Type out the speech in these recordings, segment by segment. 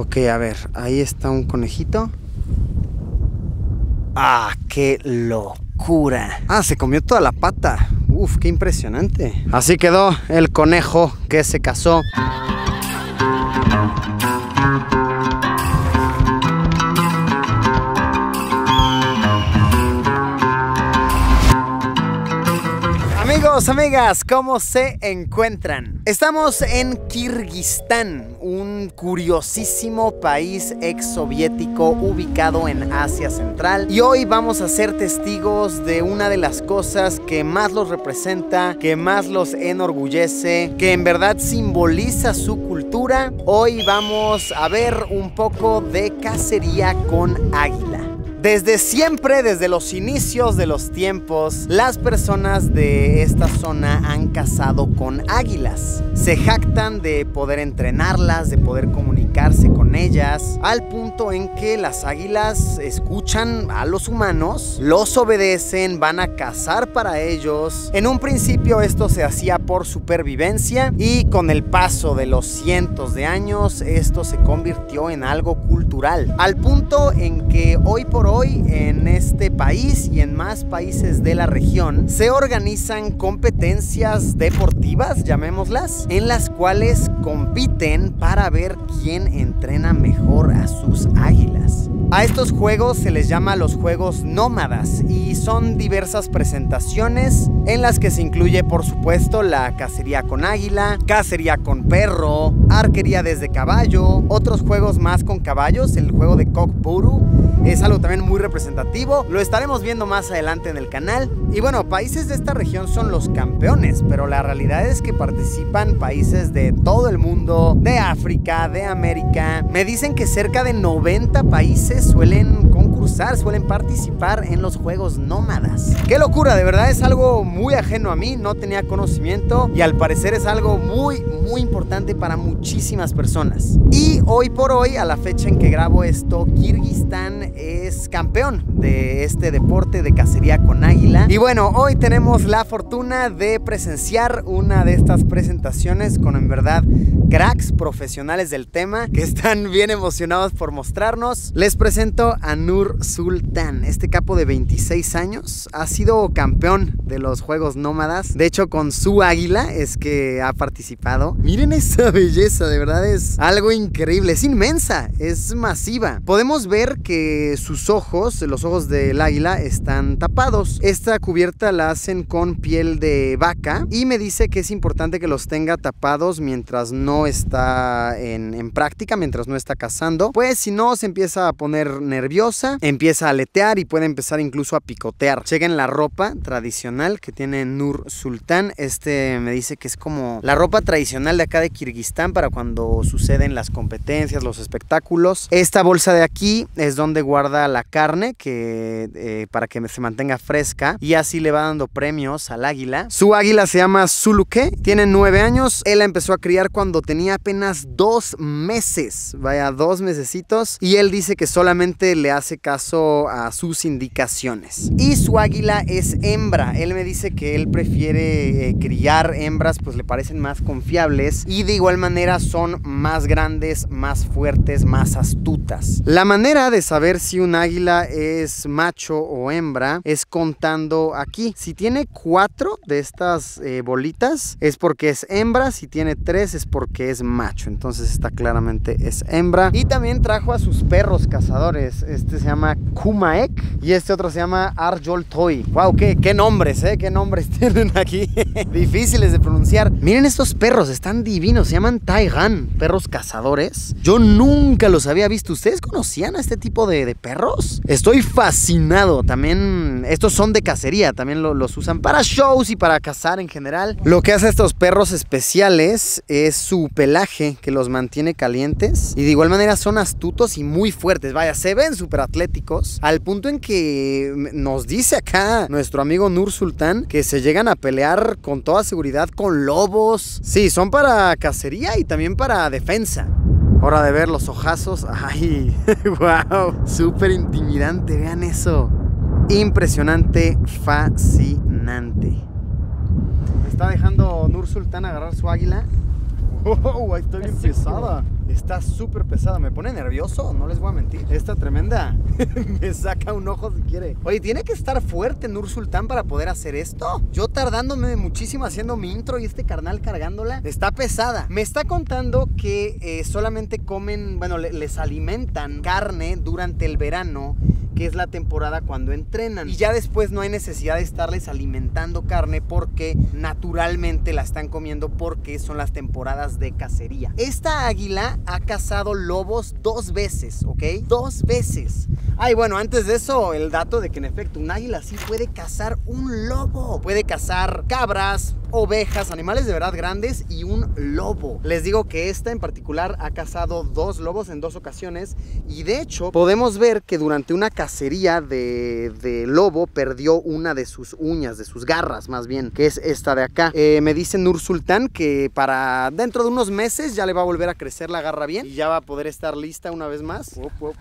Ok, a ver, ahí está un conejito. ¡Ah, qué locura! Ah, se comió toda la pata. Uf, qué impresionante. Así quedó el conejo que se casó. Amigos, amigas, ¿cómo se encuentran? Estamos en Kirguistán, un curiosísimo país exsoviético ubicado en Asia Central. Y hoy vamos a ser testigos de una de las cosas que más los representa, que más los enorgullece, que en verdad simboliza su cultura. Hoy vamos a ver un poco de cacería con águila. Desde siempre, desde los inicios de los tiempos, las personas de esta zona han cazado con águilas. Se jactan de poder entrenarlas, de poder comunicarse con ellas, al punto en que las águilas escuchan a los humanos, los obedecen, van a cazar para ellos. En un principio esto se hacía por supervivencia y con el paso de los cientos de años esto se convirtió en algo cultural, al punto en que hoy por hoy en este país y en más países de la región se organizan competencias deportivas, llamémoslas, en las cuales compiten para ver quién entrena mejor a sus águilas. A estos juegos se les llama los juegos nómadas y son diversas presentaciones en las que se incluye, por supuesto, la cacería con águila, cacería con perro, arquería desde caballo, otros juegos más con caballos. El juego de Kokboru es algo también muy representativo, lo estaremos viendo más adelante en el canal. Y bueno, países de esta región son los campeones, pero la realidad es que participan países de todo el mundo, de África, de América. Me dicen que cerca de 90 países suelen concursar, suelen participar en los juegos nómadas. ¡Qué locura! De verdad es algo muy ajeno a mí, no tenía conocimiento y al parecer es algo muy importante para muchísimas personas. Y hoy por hoy, a la fecha en que grabo esto, Kirguistán es campeón de este deporte de cacería con águila. Y bueno, hoy tenemos la fortuna de presenciar una de estas presentaciones con en verdad cracks profesionales del tema que están bien emocionados por mostrarnos. Les presento a Nur Sultan. Este capo de 26 años ha sido campeón de los juegos nómadas. De hecho, con su águila es que ha participado. Miren esa belleza, de verdad es algo increíble. Es inmensa, es masiva. Podemos ver que sus ojos, los ojos del águila, están tapados. Esta cubierta la hacen con piel de vaca y me dice que es importante que los tenga tapados mientras no está en práctica, mientras no está cazando, pues si no se empieza a poner nerviosa, empieza a aletear y puede empezar incluso a picotear. Chequen la ropa tradicional que tiene Nur Sultan. Me dice que es como la ropa tradicional de acá de Kirguistán para cuando suceden las competencias, los espectáculos. Esta bolsa de aquí es donde guarda la carne para que se mantenga fresca y así le va dando premios al águila. Su águila se llama Suluke, tiene 9 años. Él la empezó a criar cuando tenía apenas 2 meses, vaya, 2 mesecitos, y él dice que solamente le hace caso a sus indicaciones. Y su águila es hembra. Él me dice que él prefiere criar hembras, pues le parecen más confiables y de igual manera son más grandes, más fuertes, más astutas. La manera de saber si un águila es macho o hembra es contando aquí. Si tiene 4 de estas bolitas es porque es hembra, si tiene 3 es porque es macho. Entonces esta claramente es hembra. Y también trajo a sus perros cazadores. Este se llama Kumaek y este otro se llama Arjol Toy. Wow, qué nombres, qué nombres tienen aquí. Difíciles de pronunciar. Miren estos perros, están divinos. Se llaman Taigan, perros cazadores. Yo nunca los había visto. ¿Ustedes conocían a este tipo de perros? Estoy fascinado. También estos son de cacería, también los usan para shows y para cazar en general. Lo que hace a estos perros especiales es su pelaje, que los mantiene calientes, y de igual manera son astutos y muy fuertes. Vaya, se ven súper atléticos, al punto en que nos dice acá nuestro amigo Nur Sultan que se llegan a pelear con toda seguridad con lobos. Sí, son para cacería y también para defensa. Hora de ver los ojazos. Ay, wow, súper intimidante, vean eso. Impresionante, fascinante. Me está dejando Nur Sultan agarrar su águila. Oh, ahí está bien pesada. Está súper pesada, me pone nervioso, no les voy a mentir. Esta tremenda me saca un ojo si quiere. Oye, tiene que estar fuerte Nur-Sultán para poder hacer esto. Yo tardándome muchísimo haciendo mi intro y este carnal cargándola. Está pesada. Me está contando que solamente comen, bueno, les alimentan carne durante el verano, que es la temporada cuando entrenan, y ya después no hay necesidad de estarles alimentando carne porque naturalmente la están comiendo porque son las temporadas de cacería. Esta águila ha cazado lobos 2 veces, ¿ok? 2 veces. Ay, bueno, antes de eso, el dato de que en efecto un águila sí puede cazar un lobo. Puede cazar cabras, ovejas, animales de verdad grandes y un lobo. Les digo que esta en particular ha cazado 2 lobos en 2 ocasiones, y de hecho podemos ver que durante una cacería de lobo perdió una de sus uñas, de sus garras más bien, que es esta de acá. Me dice Nur-Sultán que para dentro de unos meses ya le va a volver a crecer la garra bien y ya va a poder estar lista una vez más.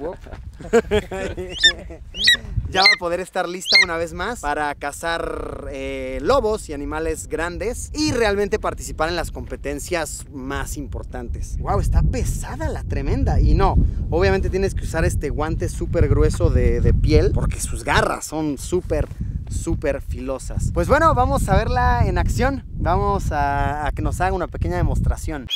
Ya va a poder estar lista una vez más para cazar lobos y animales grandes y realmente participar en las competencias más importantes. Wow, está pesada la tremenda. Y no, obviamente tienes que usar este guante súper grueso de piel porque sus garras son súper filosas. Pues bueno, vamos a verla en acción. Vamos a que nos haga una pequeña demostración.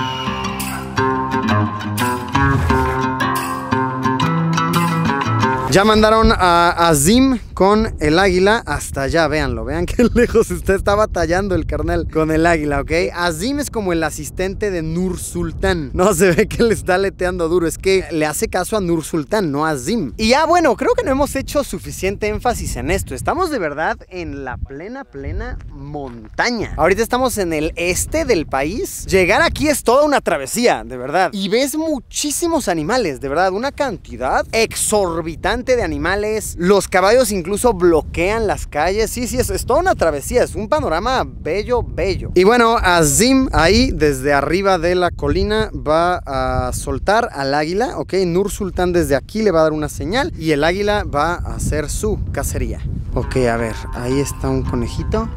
Ya mandaron a Azim con el águila hasta allá, véanlo, vean qué lejos está batallando el carnal con el águila, ¿ok? Azim es como el asistente de Nur-Sultán. No se ve que le está aleteando duro, es que le hace caso a Nur-Sultán, no a Azim. Y ya bueno, creo que no hemos hecho suficiente énfasis en esto. Estamos de verdad en la plena montaña. Ahorita estamos en el este del país. Llegar aquí es toda una travesía, de verdad. Y ves muchísimos animales, de verdad, una cantidad exorbitante de animales. Los caballos incluso bloquean las calles. Sí, es toda una travesía, es un panorama bello. Y bueno, Azim ahí desde arriba de la colina va a soltar al águila, ok. Nur-Sultán desde aquí le va a dar una señal y el águila va a hacer su cacería. Ok, a ver, ahí está un conejito.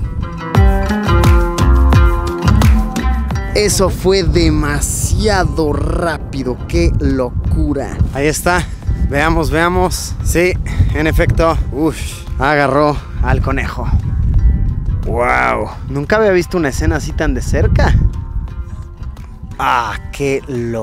Eso fue demasiado rápido, qué locura. Ahí está. Veamos. Sí, en efecto, agarró al conejo. Wow, nunca había visto una escena así tan de cerca. Ah, qué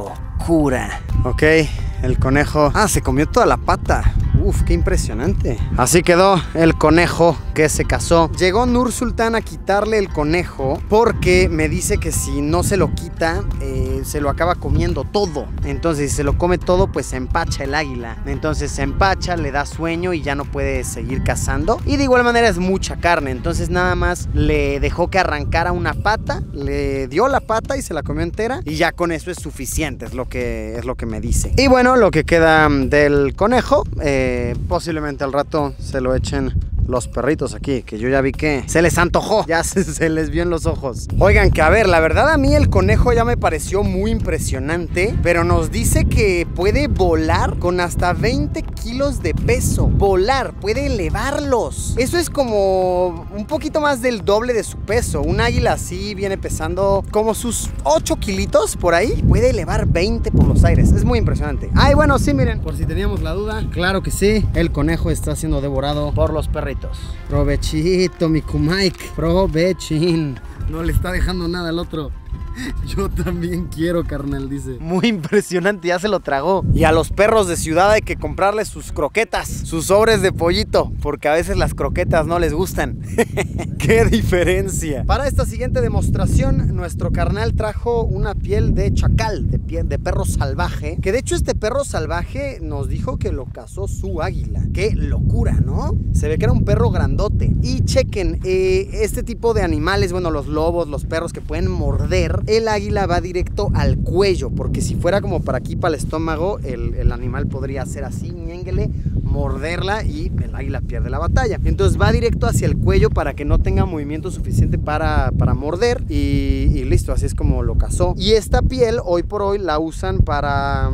locura. Ok, el conejo. Se comió toda la pata. Qué impresionante. Así quedó el conejo que se casó. Llegó Nur-Sultán a quitarle el conejo porque me dice que si no se lo quita, se lo acaba comiendo todo. Entonces, si se lo come todo, pues se empacha el águila. Entonces se empacha, le da sueño y ya no puede seguir cazando. Y de igual manera es mucha carne. Entonces nada más le dejó que arrancara una pata, le dio la pata y se la comió entera. Y ya con eso es suficiente, es lo que me dice. Y bueno, lo que queda del conejo, posiblemente al rato se lo echen los perritos aquí, que yo ya vi que se les antojó, ya se les vio en los ojos. Oigan, que a ver, la verdad a mí el conejo ya me pareció muy impresionante, pero nos dice que puede volar con hasta 20 kilos de peso. Volar, puede elevarlos. Eso es como un poquito más del doble de su peso. Un águila así viene pesando como sus 8 kilitos por ahí y puede elevar 20 por los aires. Es muy impresionante. Ay, bueno, sí, miren, por si teníamos la duda, claro que sí, el conejo está siendo devorado por los perritos. Provechito, mi Kumaik. Provechín. No le está dejando nada al otro. Yo también quiero, carnal, dice. Muy impresionante, ya se lo tragó. Y a los perros de ciudad hay que comprarles sus croquetas, sus sobres de pollito, porque a veces las croquetas no les gustan. ¡Qué diferencia! Para esta siguiente demostración, nuestro carnal trajo una piel de chacal, de perro salvaje. Que de hecho este perro salvaje nos dijo que lo cazó su águila. ¡Qué locura!, ¿no? Se ve que era un perro grandote. Y chequen, este tipo de animales, bueno, los lobos, los perros que pueden morder, el águila va directo al cuello, porque si fuera como para aquí, para el estómago, el animal podría hacer así, ñénguele, morderla y el águila pierde la batalla. Entonces va directo hacia el cuello para que no tenga movimiento suficiente para morder y listo, así es como lo cazó. Y esta piel hoy por hoy la usan para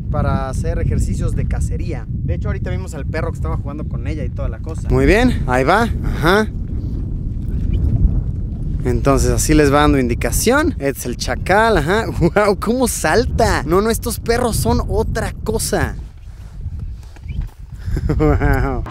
hacer ejercicios de cacería. De hecho ahorita vimos al perro que estaba jugando con ella y toda la cosa. Muy bien, ahí va, ajá. Entonces así les va dando indicación. Es el chacal, ajá. ¡Wow! ¿Cómo salta? No, estos perros son otra cosa. ¡Wow!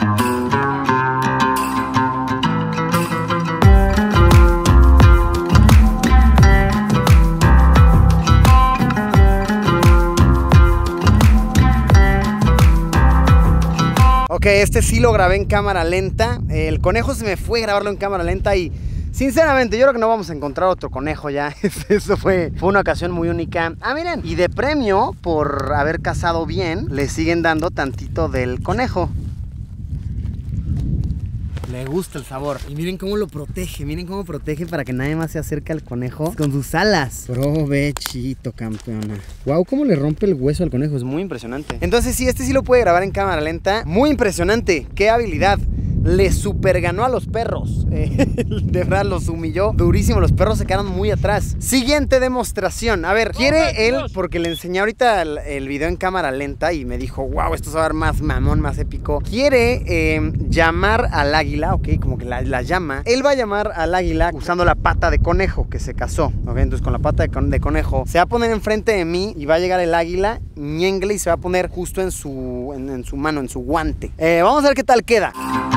Ok, este sí lo grabé en cámara lenta. El conejo se me fue a grabarlo en cámara lenta y sinceramente yo creo que no vamos a encontrar otro conejo ya. Eso fue una ocasión muy única. Ah, miren, y de premio por haber cazado bien, le siguen dando tantito del conejo. Le gusta el sabor. Y miren cómo lo protege, miren cómo protege para que nadie más se acerque al conejo con sus alas. Provechito, campeona. Wow, cómo le rompe el hueso al conejo, es muy impresionante. Entonces sí, este sí lo puede grabar en cámara lenta. Muy impresionante, qué habilidad. Le super ganó a los perros. De verdad los humilló durísimo. Los perros se quedaron muy atrás. Siguiente demostración. A ver, quiere él, porque le enseñé ahorita el video en cámara lenta y me dijo, wow, esto se va a ver más mamón, más épico. Quiere llamar al águila, ok, como que la llama. Él va a llamar al águila usando la pata de conejo que se casó. Ok, entonces con la pata de conejo se va a poner enfrente de mí y va a llegar el águila, ñengle, y se va a poner justo en su mano, en su guante. Vamos a ver qué tal queda.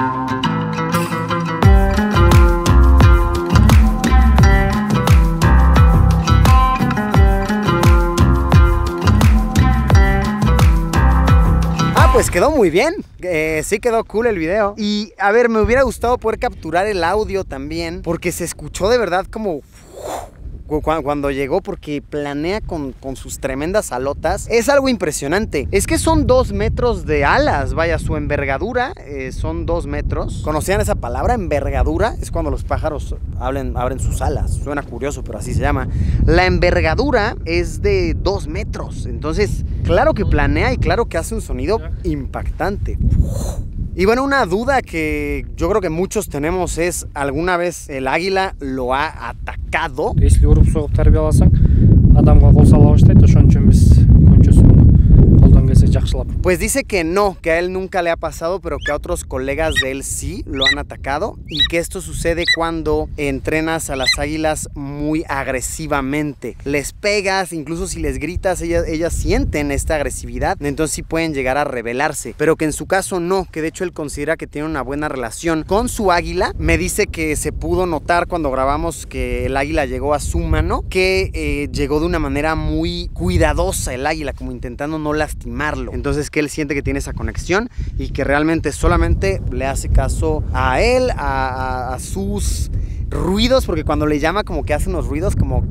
Pues quedó muy bien, sí quedó cool el video. Y a ver, me hubiera gustado poder capturar el audio también, porque se escuchó de verdad como cuando llegó, porque planea con sus tremendas alotas. Es algo impresionante. Es que son 2 metros de alas, vaya, su envergadura son 2 metros. ¿Conocían esa palabra, envergadura? Es cuando los pájaros abren sus alas. Suena curioso, pero así se llama. La envergadura es de 2 metros. Entonces, claro que planea y claro que hace un sonido impactante. Y bueno, una duda que yo creo que muchos tenemos es, ¿alguna vez el águila lo ha atacado? Pues dice que no, que a él nunca le ha pasado, pero que a otros colegas de él sí lo han atacado, y que esto sucede cuando entrenas a las águilas muy agresivamente. Les pegas, incluso si les gritas, ellas sienten esta agresividad, entonces sí pueden llegar a rebelarse, pero que en su caso no, que de hecho él considera que tiene una buena relación con su águila. Me dice que se pudo notar cuando grabamos que el águila llegó a su mano, que llegó de una manera muy cuidadosa el águila, como intentando no lastimarlo. Entonces que él siente que tiene esa conexión y que realmente solamente le hace caso a él, a sus ruidos, porque cuando le llama como que hace unos ruidos como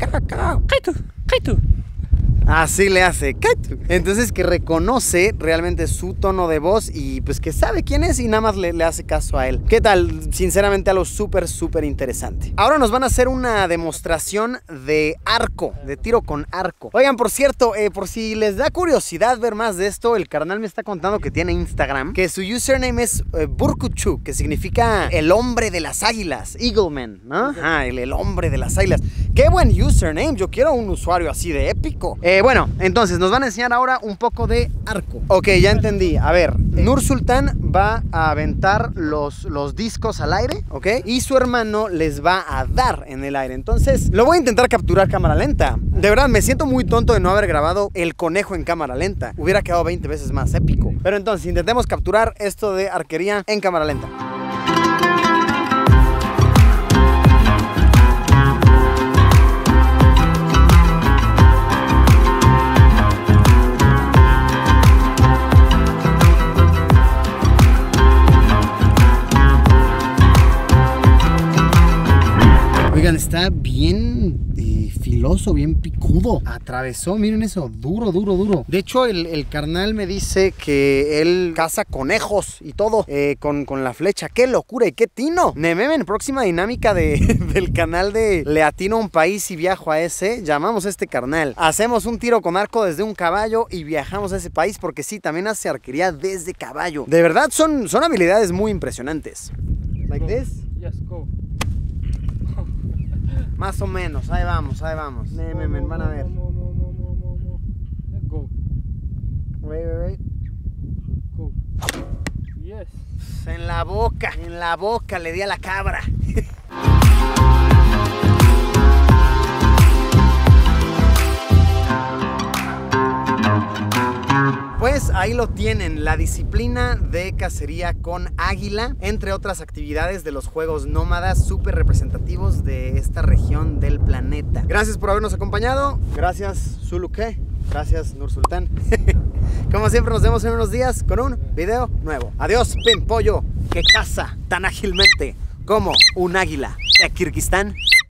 así le hace. Entonces que reconoce realmente su tono de voz y pues que sabe quién es y nada más le hace caso a él. ¿Qué tal? Sinceramente algo súper interesante. Ahora nos van a hacer una demostración de arco, de tiro con arco. Oigan, por cierto, por si les da curiosidad ver más de esto, el carnal me está contando que tiene Instagram, que su username es Burkuchu, que significa el hombre de las águilas, Eagleman, ¿no? Ah, el hombre de las águilas. Qué buen username, yo quiero un usuario así de épico. Bueno, entonces nos van a enseñar ahora un poco de arco. Ok, ya entendí. A ver, Nursultán va a aventar los discos al aire, ¿ok? Y su hermano les va a dar en el aire. Entonces, lo voy a intentar capturar cámara lenta. De verdad, me siento muy tonto de no haber grabado el conejo en cámara lenta. Hubiera quedado 20 veces más épico. Pero entonces, intentemos capturar esto de arquería en cámara lenta. Oigan, está bien filoso, bien picudo. Atravesó, miren eso, duro. De hecho, el carnal me dice que él caza conejos y todo con la flecha. ¡Qué locura y qué tino! Nememen, próxima dinámica del canal de Le atino a un país y viajo a ese. Llamamos a este carnal. Hacemos un tiro con arco desde un caballo y viajamos a ese país porque sí, también hace arquería desde caballo. De verdad, son habilidades muy impresionantes. Like this? Yes, go. Más o menos, ahí vamos. Nememen, van a ver. Go. Wait. Go. Yes. En la boca le di a la cabra. Pues ahí lo tienen, la disciplina de cacería con águila, entre otras actividades de los juegos nómadas súper representativos de esta región del planeta. Gracias por habernos acompañado. Gracias, Zuluque. Gracias, Nursultán. Como siempre, nos vemos en unos días con un video nuevo. Adiós, Pimpollo, que caza tan ágilmente como un águila de Kirguistán.